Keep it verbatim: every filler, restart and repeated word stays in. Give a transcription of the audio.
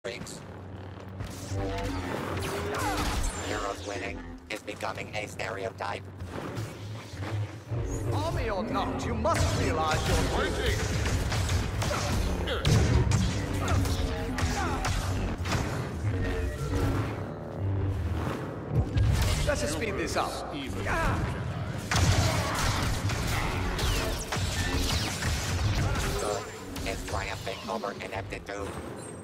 streaks. Heroes winning is becoming a stereotype. Army or not, you must realize you're waiting. Let us speed this up. Good is triumphing over ineptitude.